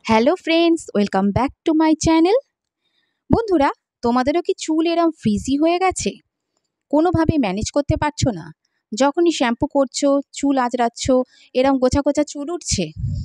Hello friends, welcome back to my channel. বন্ধুরা, তোমাদেরও কি চুল এরম ফ্রিজি হয়ে গেছে? কোনোভাবে ম্যানেজ করতে পারছো না? যখনই শ্যাম্পু করছো, চুল আঁচড়াচ্ছ, এরম গোছা গোছা চুল উঠছে?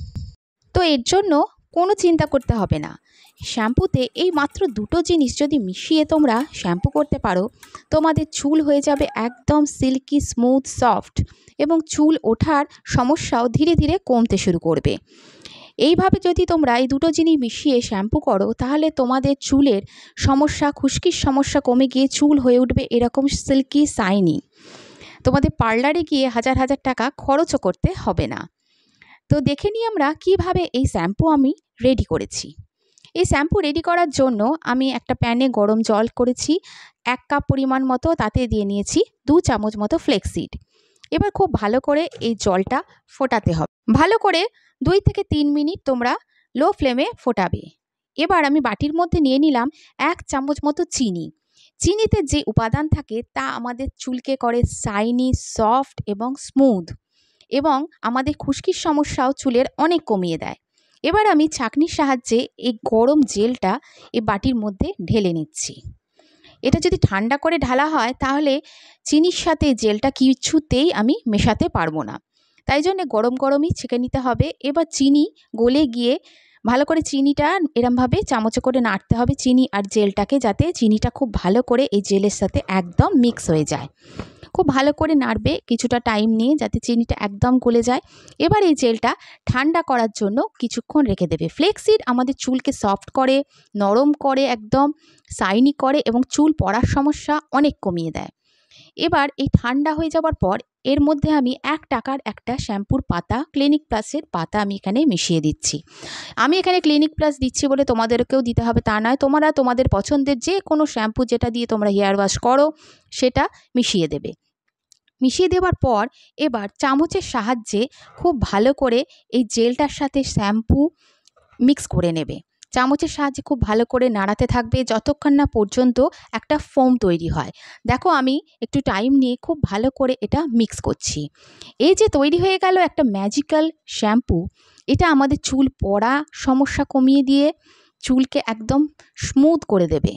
তো এর জন্য কোনো চিন্তা করতে হবে না। শ্যাম্পুতে এই মাত্র দুটো জিনিস যদি মিশিয়ে তোমরা শ্যাম্পু করতে পারো, তোমাদের চুল হয়ে যাবে একদম সিল্কি, স্মুথ, সফট, এবং চুল ওঠার সমস্যাও ধীরে ধীরে কমতে শুরু করবে। এইভাবে যদি তোমরা এই দুটো জিনিস মিশিয়ে শ্যাম্পু করো, তাহলে তোমাদের চুলের সমস্যা, খুশকির সমস্যা কমে গিয়ে চুল হয়ে উঠবে এরকম সিল্কি, শাইনি। তোমাদের পার্লারে গিয়ে হাজার হাজার টাকা খরচও করতে হবে না। তো দেখে নিই আমরা কিভাবে এই শ্যাম্পু আমি রেডি করেছি। এই শ্যাম্পু রেডি করার জন্য আমি একটা প্যানে গরম জল করেছি 1 কাপ পরিমাণ মতো, তাতে দিয়ে নিয়েছি 2 চামচ মতো ফ্লেক্সিড। এবার খুব ভালো করে এই জলটা ফোটাতে হবে। ভালো করে 2 থেকে 3 মিনিট তোমরা লো ফ্লেমে ফোটাবে। এবার আমি বাটির মধ্যে নিয়ে নিলাম 1 চামচ মতো চিনি। চিনিতে যে উপাদান থাকে তা আমাদের চুলকে করে শাইনি, সফট এবং স্মুথ, এবং আমাদের খুশকির সমস্যাও চুলের অনেক কমিয়ে দেয়। এবার আমি ছাঁকনির সাহায্যে এই গরম জেলটা এই বাটির মধ্যে ঢেলে নিচ্ছি। এটা যদি ঠান্ডা করে ঢালা হয়, তাহলে চিনির সাথে জেলটা কিছুতেই আমি মেশাতে পারবো না। তাই জন্য গরম গরমই ছেঁকে নিতে হবে। এবার চিনি গলে গিয়ে ভালো করে চিনিটা এরমভাবে চামচে করে নাড়তে হবে, চিনি আর জেলটাকে, যাতে চিনিটা খুব ভালো করে এই জেলের সাথে একদম মিক্স হয়ে যায়। খুব ভালো করে নাড়বে কিছুটা টাইম নিয়ে, যাতে চিনিটা একদম গলে যায়। এবার এই জেলটা ঠান্ডা করার জন্য কিছুক্ষণ রেখে দেবে। ফ্লেক্সিড আমাদের চুলকে সফট করে, নরম করে, একদম শাইনি করে, এবং চুল পড়ার সমস্যা অনেক কমিয়ে দেয়। এবার এই ঠান্ডা হয়ে যাওয়ার পর এর মধ্যে আমি 1 টাকার একটা শ্যাম্পুর পাতা, ক্লিনিক প্লাসের পাতা আমি এখানে মিশিয়ে দিচ্ছি। আমি এখানে ক্লিনিক প্লাস দিচ্ছি বলে তোমাদেরকেও দিতে হবে তা নয়। তোমরা তোমাদের পছন্দের যে কোনো শ্যাম্পু, যেটা দিয়ে তোমরা হেয়ার ওয়াশ করো, সেটা মিশিয়ে দেবে। মিশিয়ে দেওয়ার পর এবার চামচের সাহায্যে খুব ভালো করে এই জেলটার সাথে শ্যাম্পু মিক্স করে নেবে। চামচের সাহায্যে খুব ভালো করে নাড়াতে থাকবে যতক্ষণ না পর্যন্ত একটা ফোম তৈরি হয়। দেখো, আমি একটু টাইম নিয়ে খুব ভালো করে এটা মিক্স করছি। এই যে তৈরি হয়ে গেল একটা ম্যাজিক্যাল শ্যাম্পু, এটা আমাদের চুল পড়া সমস্যা কমিয়ে দিয়ে চুলকে একদম স্মুথ করে দেবে।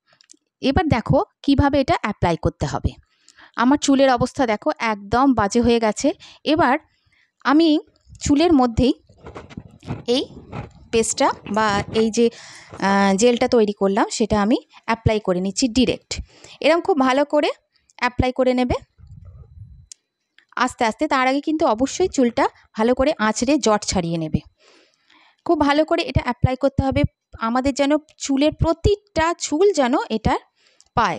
এবার দেখো কিভাবে এটা অ্যাপ্লাই করতে হবে। আমার চুলের অবস্থা দেখো একদম বাজে হয়ে গেছে। এবার আমি চুলের মধ্যেই এই পেস্টটা বা এই যে জেলটা তৈরি করলাম, সেটা আমি অ্যাপ্লাই করে নিচ্ছি ডিরেক্ট। এরকম খুব ভালো করে অ্যাপ্লাই করে নেবে আস্তে আস্তে। তার আগে কিন্তু অবশ্যই চুলটা ভালো করে আঁচড়ে জট ছাড়িয়ে নেবে। খুব ভালো করে এটা অ্যাপ্লাই করতে হবে, আমাদের যেন চুলের প্রতিটা চুল যেন এটা পায়।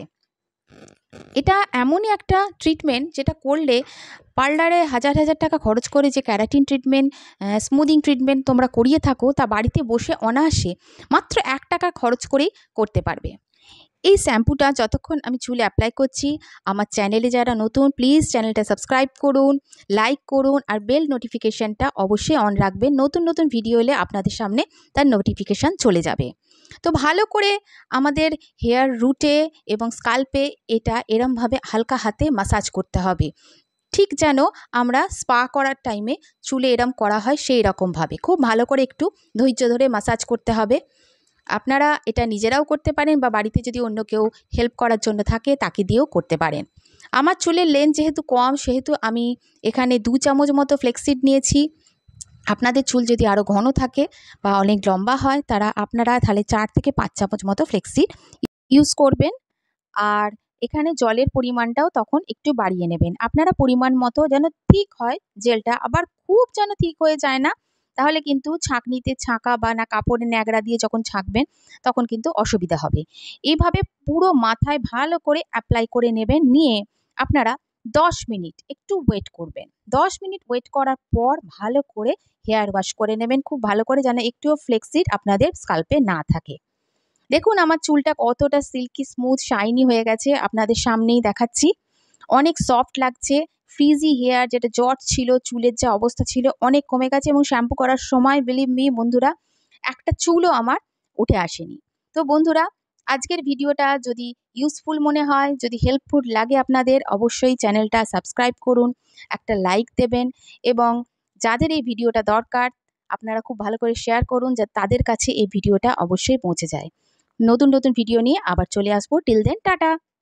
এটা এমনই একটা ট্রিটমেন্ট যেটা করলে পার্লারে হাজার হাজার টাকা খরচ করে যে ক্যারাটিন ট্রিটমেন্ট, স্মুদিং ট্রিটমেন্ট তোমরা করিয়ে থাকো, তা বাড়িতে বসে অনায়াসে মাত্র 1 টাকা খরচ করেই করতে পারবে। এই শ্যাম্পুটা যতক্ষণ আমি চুলে অ্যাপ্লাই করছি, আমার চ্যানেলে যারা নতুন, প্লিজ চ্যানেলটা সাবস্ক্রাইব করুন, লাইক করুন, আর বেল নোটিফিকেশানটা অবশ্যই অন রাখবেন। নতুন নতুন ভিডিও এলে আপনাদের সামনে তার নোটিফিকেশান চলে যাবে। তো ভালো করে আমাদের হেয়ার রুটে এবং স্কাল্পে এটা এরমভাবে হালকা হাতে মাসাজ করতে হবে, ঠিক যেন আমরা স্পা করার টাইমে চুলে এরম করা হয় সেই রকমভাবে খুব ভালো করে একটু ধৈর্য ধরে মাসাজ করতে হবে। আপনারা এটা নিজেরাও করতে পারেন, বা বাড়িতে যদি অন্য কেউ হেল্প করার জন্য থাকে তাকে দিয়েও করতে পারেন। আমার চুলের লেন্থ যেহেতু কম, সেহেতু আমি এখানে 2 চামচ মতো ফ্লেক্সিড নিয়েছি। আপনাদের চুল যদি আরও ঘন থাকে বা অনেক লম্বা হয়, আপনারা তাহলে 4 থেকে 5 চামচ মতো ফ্লেক্সিড ইউজ করবেন। আর এখানে জলের পরিমাণটাও তখন একটু বাড়িয়ে নেবেন। আপনারা পরিমাণ মতো, যেন ঠিক হয় জেলটা, আবার খুব যেন ঠিক হয়ে যায় না, তাহলে কিন্তু ছাঁকনিতে ছাঁকা বা না কাপড়ের ন্যাকড়া দিয়ে যখন ছাঁকবেন তখন কিন্তু অসুবিধা হবে। এইভাবে পুরো মাথায় ভালো করে অ্যাপ্লাই করে নেবেন। নিয়ে আপনারা 10 মিনিট একটু ওয়েট করবেন। 10 মিনিট ওয়েট করার পর ভালো করে হেয়ার ওয়াশ করে নেবেন, খুব ভালো করে, যেন একটুও ফ্লেক্সিড আপনাদের স্কাল্পে না থাকে। দেখুন আমার চুলটা কতটা সিল্কি, স্মুথ, শাইনি হয়ে গেছে, আপনাদের সামনেই দেখাচ্ছি। অনেক সফট লাগছে। ফ্রিজি হেয়ার, যেটা জট ছিল, চুলের যা অবস্থা ছিল, অনেক কমে গেছে, এবং শ্যাম্পু করার সময় বিলিভ মি বন্ধুরা, একটা চুলও আমার উঠে আসেনি। তো বন্ধুরা, আজকের ভিডিওটা যদি ইউজফুল মনে হয়, যদি হেল্পফুল লাগে আপনাদের, অবশ্যই চ্যানেলটা সাবস্ক্রাইব করুন, একটা লাইক দেবেন, এবং যাদের এই ভিডিওটা দরকার আপনারা খুব ভালো করে শেয়ার করুন, যাতে তাদের কাছে এই ভিডিওটা অবশ্যই পৌঁছে যায়। নতুন নতুন ভিডিও নিয়ে আবার চলে আসবো। Till then tata.